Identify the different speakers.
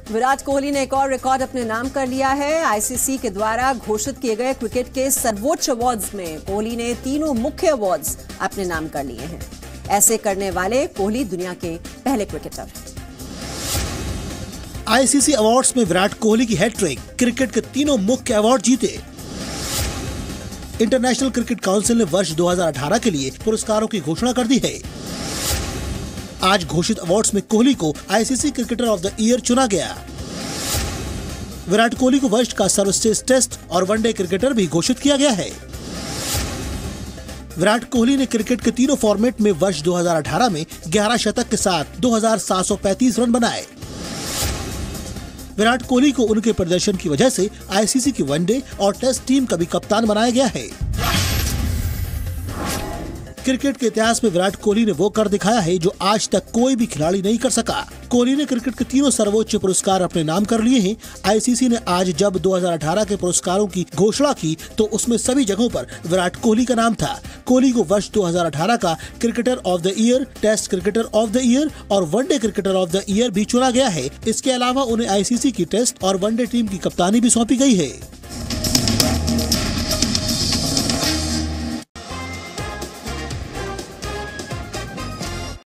Speaker 1: विराट कोहली ने एक और रिकॉर्ड अपने नाम कर लिया है। आईसीसी के द्वारा घोषित किए गए क्रिकेट के सर्वोच्च अवार्ड्स में कोहली ने तीनों मुख्य अवार्ड्स अपने नाम कर लिए हैं। ऐसे करने वाले कोहली दुनिया के पहले क्रिकेटर हैं।
Speaker 2: आईसीसी अवार्ड्स में विराट कोहली की हैट्रिक, क्रिकेट के तीनों मुख्य अवार्ड जीते। इंटरनेशनल क्रिकेट काउंसिल ने वर्ष 2018 के लिए पुरस्कारों की घोषणा कर दी है। आज घोषित अवार्ड्स में कोहली को ICC cricketer of the year चुना गया। विराट कोहली को वर्ष का सर्वश्रेष्ठ टेस्ट और वनडे क्रिकेटर भी घोषित किया गया है। विराट कोहली ने क्रिकेट के तीनों फॉर्मेट में वर्ष 2018 में 11 शतक के साथ 2735 रन बनाए। विराट कोहली को उनके प्रदर्शन की वजह से आईसीसी की वनडे और टेस्ट टीम का भी कप्तान बनाया गया है। क्रिकेट के इतिहास में विराट कोहली ने वो कर दिखाया है जो आज तक कोई भी खिलाड़ी नहीं कर सका। कोहली ने क्रिकेट के तीनों सर्वोच्च पुरस्कार अपने नाम कर लिए हैं। आईसीसी ने आज जब 2018 के पुरस्कारों की घोषणा की तो उसमें सभी जगहों पर विराट कोहली का नाम था। कोहली को वर्ष 2018 का cricketer of the year, test cricketer of the year और one day cricketer of the year भी चुना गया है। इसके अलावा उन्हें आईसीसी की टेस्ट और वनडे टीम की कप्तानी भी सौंपी गई है।